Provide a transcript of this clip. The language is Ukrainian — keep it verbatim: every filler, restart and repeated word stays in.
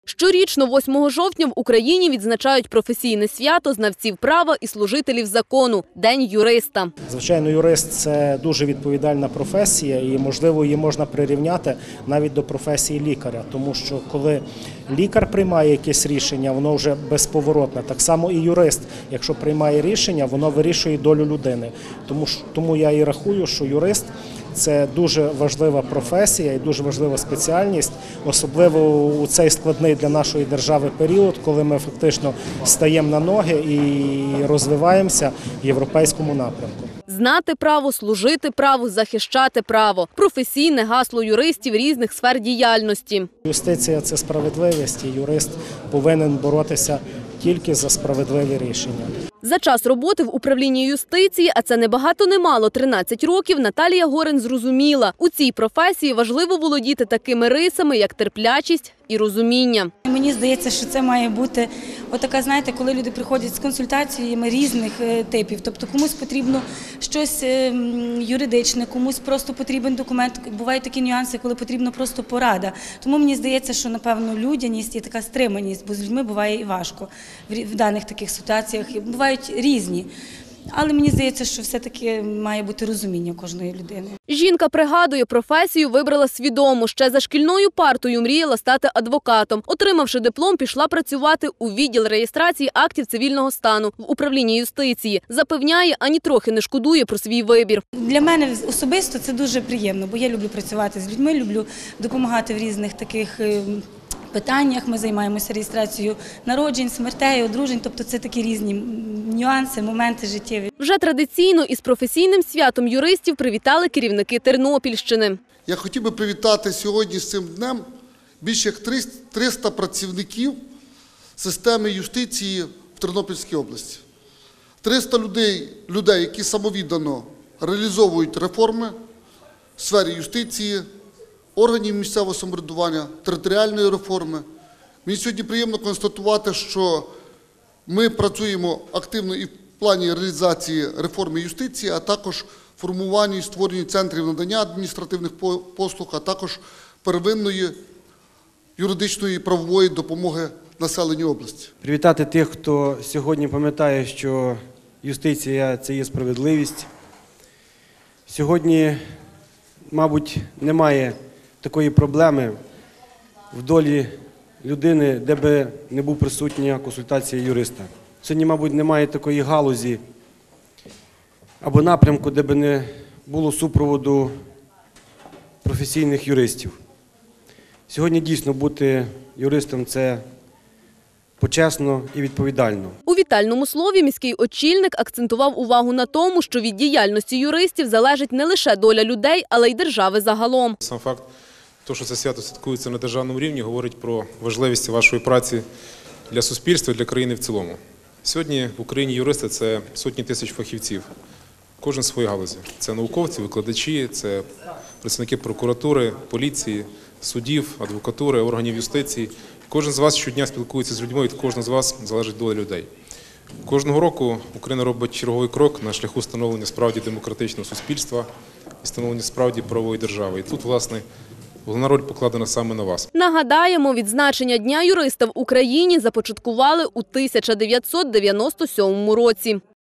Щорічно, восьмого жовтня, в Україні відзначають професійне свято знавців права і служителів закону – День юриста. Звичайно, юрист – це дуже відповідальна професія і, можливо, її можна прирівняти навіть до професії лікаря. Тому що коли лікар приймає якесь рішення, воно вже безповоротне. Так само і юрист, якщо приймає рішення, воно вирішує долю людини. Тому, тому я і рахую, що юрист – це дуже важлива професія і дуже важлива спеціальність, особливо у цей складний для нашої держави період, коли ми фактично стаємо на ноги і розвиваємося в європейському напрямку. Знати право, служити праву, захищати право – професійне гасло юристів різних сфер діяльності. Юстиція – це справедливість, і юрист повинен боротися тільки за справедливі рішення. За час роботи в управлінні юстиції, а це не багато не мало – тринадцять років, Наталія Горин зрозуміла – у цій професії важливо володіти такими рисами, як терплячість і розуміння. Мені здається, що це має бути отака, знаєте, коли люди приходять з консультаціями різних типів. Тобто комусь потрібно щось юридичне, комусь просто потрібен документ. Бувають такі нюанси, коли потрібна просто порада. Тому мені здається, що, напевно, людяність і така стриманість, бо з людьми буває і важко в даних таких ситуаціях. Бувають різні. Але мені здається, що все-таки має бути розуміння кожної людини. Жінка пригадує, професію вибрала свідомо. Ще за шкільною партою мріяла стати адвокатом. Отримавши диплом, пішла працювати у відділ реєстрації актів цивільного стану в управлінні юстиції. Запевняє, ані трохи не шкодує про свій вибір. Для мене особисто це дуже приємно, бо я люблю працювати з людьми, люблю допомагати в різних таких питаннях. Ми займаємося реєстрацією народжень, смертей, одружень, тобто це такі різні нюанси, моменти життєві. Вже традиційно із професійним святом юристів привітали керівники Тернопільщини. Я хотів би привітати сьогодні з цим днем більше як триста працівників системи юстиції в Тернопільській області. триста людей, людей, які самовіддано реалізовують реформи в сфері юстиції, органів місцевого самоврядування, територіальної реформи. Мені сьогодні приємно констатувати, що ми працюємо активно і в плані реалізації реформи юстиції, а також формуванні і створенні центрів надання адміністративних послуг, а також первинної юридичної і правової допомоги населенню області. Привітати тих, хто сьогодні пам'ятає, що юстиція – це є справедливість. Сьогодні, мабуть, немає такої проблеми в долі людини, де би не був присутня консультація юриста. Сьогодні, мабуть, немає такої галузі або напрямку, де би не було супроводу професійних юристів. Сьогодні дійсно бути юристом – це почесно і відповідально. У вітальному слові міський очільник акцентував увагу на тому, що від діяльності юристів залежить не лише доля людей, але й держави загалом. Сам факт того, що це свято святкується на державному рівні, говорить про важливість вашої праці для суспільства і для країни в цілому. Сьогодні в Україні юристи – це сотні тисяч фахівців, кожен в своїй галузі. Це науковці, викладачі, це працівники прокуратури, поліції, судів, адвокатури, органів юстиції. Кожен з вас щодня спілкується з людьми, від кожного з вас залежить доля людей. Кожного року Україна робить черговий крок на шляху становлення справді демократичного суспільства і становлення справді правової держави. І тут, власне, головна роль покладена саме на вас. Нагадаємо, відзначення Дня юриста в Україні започаткували у тисяча дев'ятсот дев'яносто сьомому році.